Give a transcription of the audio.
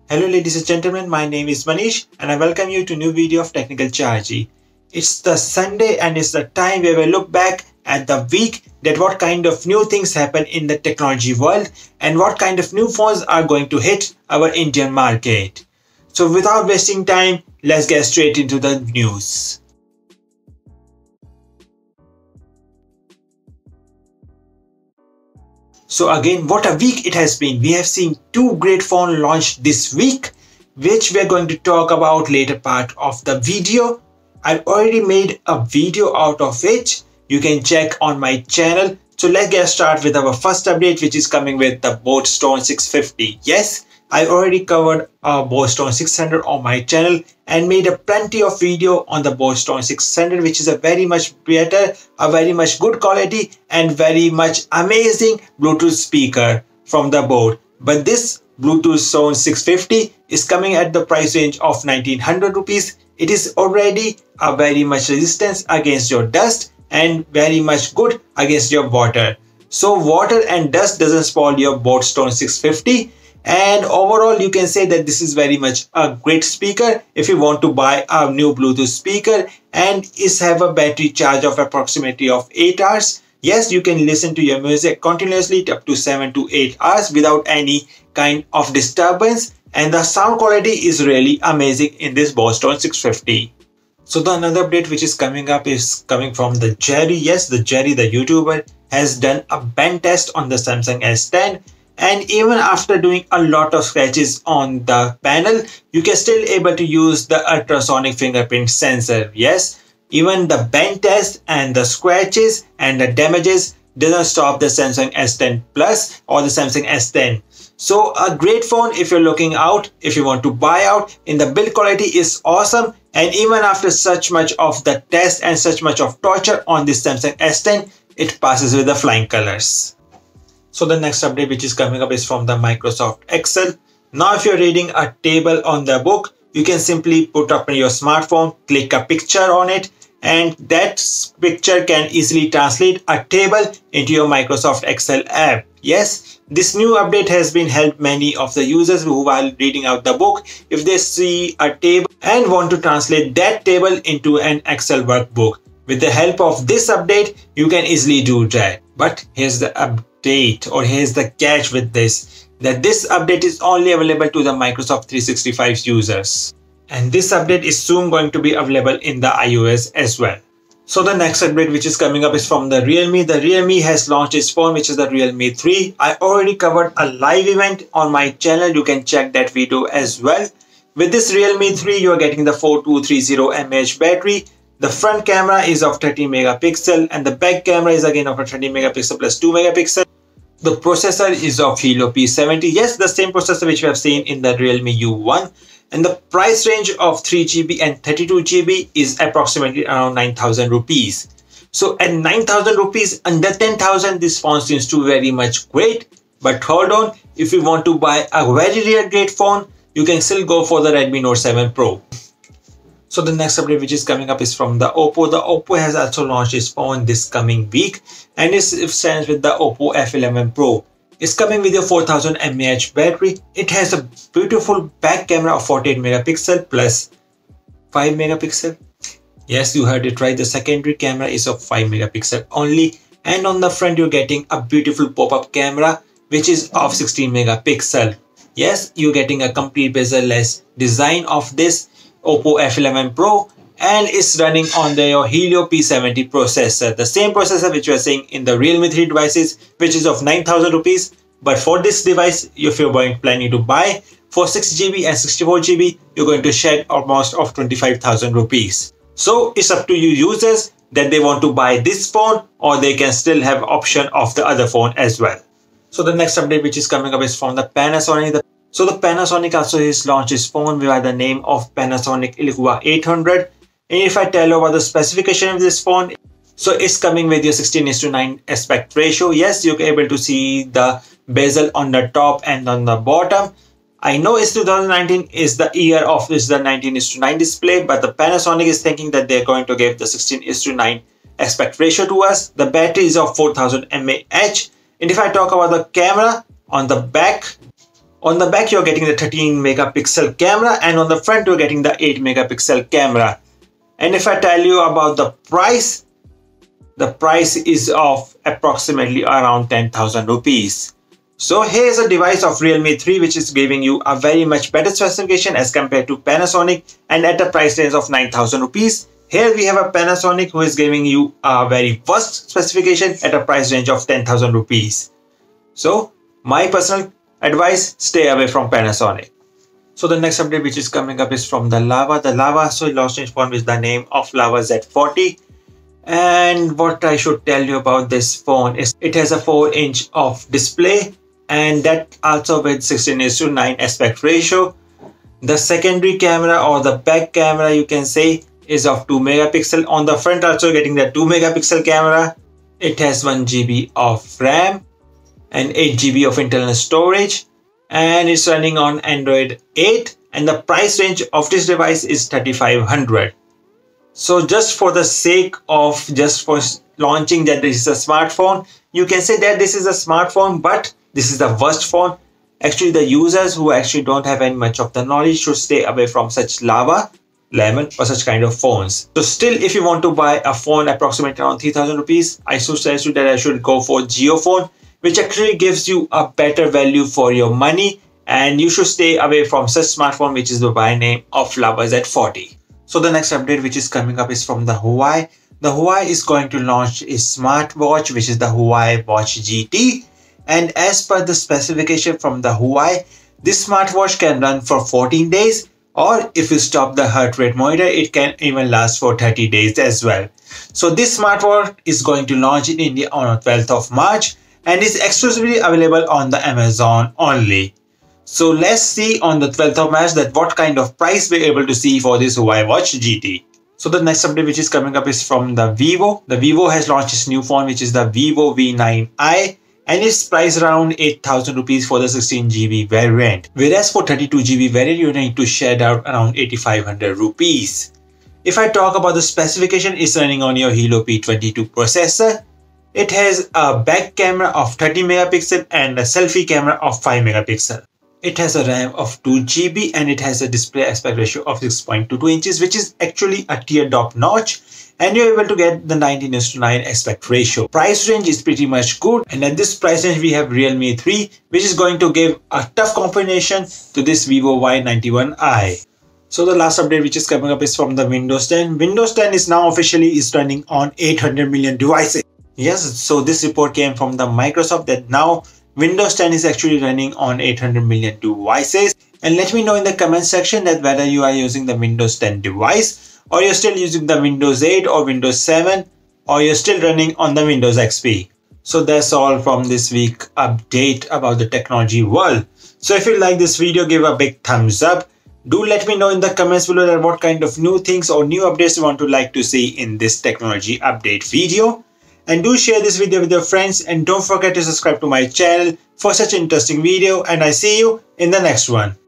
Hello ladies and gentlemen, my name is Manish and I welcome you to a new video of Technical Chargy. It's the Sunday and it's the time where we look back at the week that what kind of new things happen in the technology world and what kind of new phones are going to hit our Indian market. So without wasting time, let's get straight into the news. So again, what a week it has been. We have seen two great phones launched this week, which we're going to talk about later part of the video. I've already made a video out of it. You can check on my channel. So let's get started with our first update, which is coming with the Boat Stone 650. Yes, I already covered Boat Stone 600 on my channel and made a plenty of video on the Boat Stone 600, which is a very much better, a very much good quality and very much amazing Bluetooth speaker from the Boat. But this Bluetooth Stone 650 is coming at the price range of 1900 rupees. It is already a very much resistance against your dust and very much good against your water. So water and dust doesn't spoil your Boat Stone 650. And overall, you can say that this is very much a great speaker if you want to buy a new Bluetooth speaker and is have a battery charge of approximately of 8 hours. Yes, you can listen to your music continuously up to 7 to 8 hours without any kind of disturbance. And the sound quality is really amazing in this Boat Stone 650. So the another update which is coming up is coming from the Jerry. Yes, the Jerry, the YouTuber, has done a bend test on the Samsung S10. And even after doing a lot of scratches on the panel, you can still able to use the ultrasonic fingerprint sensor. Yes, even the bend test and the scratches and the damages doesn't stop the Samsung S10 Plus or the Samsung S10. So a great phone if you're looking out, if you want to buy out. In the build quality is awesome, and even after such much of the test and such much of torture on this Samsung S10, it passes with the flying colors. So the next update which is coming up is from the Microsoft Excel. Now if you're reading a table on the book, you can simply put up your smartphone, click a picture on it, and that picture can easily translate a table into your Microsoft Excel app. Yes, this new update has been helped many of the users who are reading out the book if they see a table and want to translate that table into an Excel workbook. With the help of this update, you can easily do that. But here's the update, or here's the catch with this, that this update is only available to the Microsoft 365 users. And this update is soon going to be available in the iOS as well. So the next update which is coming up is from the Realme. The Realme has launched its phone, which is the Realme 3. I already covered a live event on my channel. You can check that video as well. With this Realme 3, you are getting the 4230 mAh battery. The front camera is of 30 megapixel and the back camera is again of a 30 megapixel plus 2 megapixel. The processor is of Helio P70. Yes, the same processor which we have seen in the Realme U1. And the price range of 3GB and 32GB is approximately around 9,000 rupees. So at 9,000 rupees, under 10,000, this phone seems to be very much great. But hold on, if you want to buy a very rare great phone, you can still go for the Redmi Note 7 Pro. So the next update which is coming up is from the Oppo. The Oppo has also launched its phone this coming week and it stands with the Oppo F11 Pro. It's coming with your 4000 mAh battery. It has a beautiful back camera of 48 megapixel plus 5 megapixel. Yes, you heard it right. The secondary camera is of 5 megapixel only. And on the front, you're getting a beautiful pop-up camera, which is of 16 megapixel. Yes, you're getting a complete bezel-less design of this Oppo F11 Pro and it's running on the Helio P70 processor. The same processor which we are seeing in the Realme 3 devices, which is of 9,000 rupees. But for this device, if you're planning to buy for 6GB and 64GB, you're going to shed almost of 25,000 rupees. So it's up to you users that they want to buy this phone or they can still have option of the other phone as well. So the next update which is coming up is from the Panasonic. So the Panasonic also has launched its phone by the name of Panasonic Illuva 800. And if I tell you about the specification of this phone, so it's coming with your 16:9 aspect ratio. Yes, you're able to see the bezel on the top and on the bottom. I know it's 2019 is the year of this the 19:9 display, but the Panasonic is thinking that they're going to give the 16:9 aspect ratio to us. The battery is of 4000 mAh. And if I talk about the camera on the back, On the back, you're getting the 13 megapixel camera, and on the front, you're getting the 8 megapixel camera. And if I tell you about the price is of approximately around 10,000 rupees. So here's a device of Realme 3 which is giving you a very much better specification as compared to Panasonic, and at a price range of 9,000 rupees. Here we have a Panasonic who is giving you a very worst specification at a price range of 10,000 rupees. So my personal advice, stay away from Panasonic. So the next update which is coming up is from the Lava. The Lava launched phone with the name of Lava Z40. And what I should tell you about this phone is it has a 4-inch of display, and that also with 16:9 aspect ratio. The secondary camera or the back camera, you can say, is of 2 megapixel. On the front also getting the 2 megapixel camera. It has 1 GB of RAM and 8 GB of internal storage, and it's running on Android 8, and the price range of this device is 3,500. So just for the sake of for launching that this is a smartphone, you can say that this is a smartphone, but this is the worst phone. Actually, the users who actually don't have any much of the knowledge should stay away from such Lava, Lemon or such kind of phones. So still, if you want to buy a phone approximately around 3,000 rupees, I should suggest you that I should go for JioPhone, which actually gives you a better value for your money, and you should stay away from such smartphone which is by name of Lava Z40. So the next update which is coming up is from the Huawei. The Huawei is going to launch a smartwatch which is the Huawei Watch GT, and as per the specification from the Huawei, this smartwatch can run for 14 days, or if you stop the heart rate monitor, it can even last for 30 days as well. So this smartwatch is going to launch in India on 12th of March and is exclusively available on the Amazon only. So let's see on the 12th of March that what kind of price we're able to see for this Huawei Watch GT. So the next update which is coming up is from the Vivo. The Vivo has launched its new phone which is the Vivo V9i, and it's priced around 8,000 rupees for the 16 GB variant. Whereas for 32 GB variant, you need to shell out around 8,500 rupees. If I talk about the specification, it's running on your Helio P22 processor. It has a back camera of 30 megapixel and a selfie camera of 5 megapixel. It has a RAM of 2 GB and it has a display aspect ratio of 6.22 inches, which is actually a teardrop notch, and you're able to get the 19:9 aspect ratio. Price range is pretty much good, and at this price range we have Realme 3, which is going to give a tough combination to this Vivo Y91i. So the last update which is coming up is from the Windows 10. Windows 10 is now officially running on 800 million devices. Yes, so this report came from the Microsoft that now Windows 10 is actually running on 800 million devices. And let me know in the comment section that whether you are using the Windows 10 device, or you're still using the Windows 8 or Windows 7, or you're still running on the Windows XP. So that's all from this week update about the technology world. So if you like this video, give a big thumbs up. Do let me know in the comments below that what kind of new things or new updates you want to like to see in this technology update video. And do share this video with your friends, and don't forget to subscribe to my channel for such interesting video, and I see you in the next one.